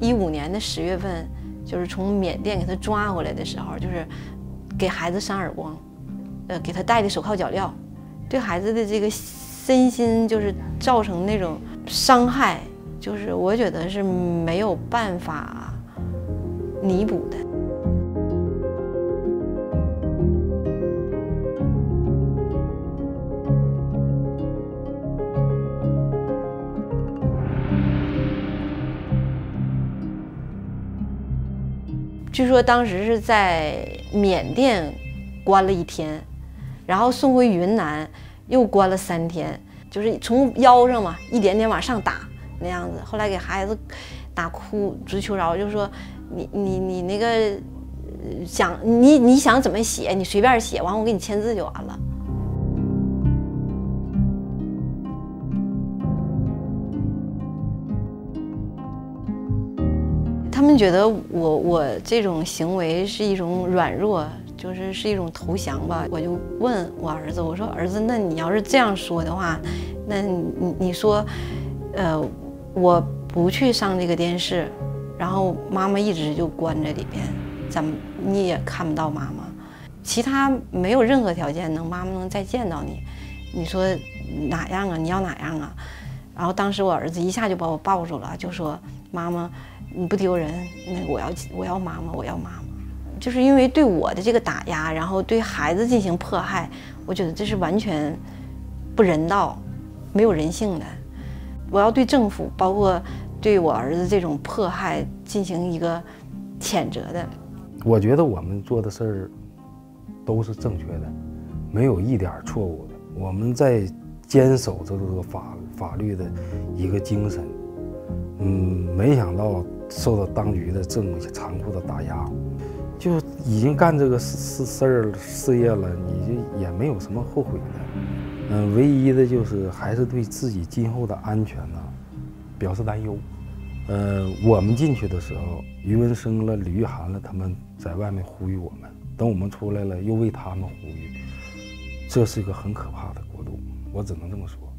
2015年的10月份，就是从缅甸给他抓回来的时候，就是给孩子扇耳光，给他戴的手铐脚镣，对孩子的这个身心就是造成那种伤害，就是我觉得是没有办法弥补的。据说当时是在缅甸关了1天，然后送回云南又关了3天，就是从腰上嘛一点点往上打那样子。后来给孩子打哭直求饶，就说你那个你想怎么写你随便写，完我给你签字就完了。他们觉得我这种行为是一种软弱，是一种投降吧。我就问我儿子，我说儿子，那你要是这样说的话，那你说，我不去上这个电视，然后妈妈一直就关在里边，你也看不到妈妈，其他没有任何条件妈妈能再见到你，你说哪样啊？你要哪样啊？然后当时我儿子一下就把我抱住了，就说妈妈。你不丢人，那我要妈妈，我要妈妈。就是因为对我的这个打压，然后对孩子进行迫害，我觉得这是完全不人道、没有人性的。我要对政府，包括对我儿子这种迫害进行一个谴责的。 我觉得我们做的事儿都是正确的，没有一点错误的。我们在坚守着这个法律的一个精神。没想到受到当局的这种残酷的打压，就已经干这个事业了，你就也没有什么后悔的。唯一的就是还是对自己今后的安全呢表示担忧。我们进去的时候，于文生了、李玉涵了，他们在外面呼吁我们，等我们出来了，又为他们呼吁，这是一个很可怕的国度，我只能这么说。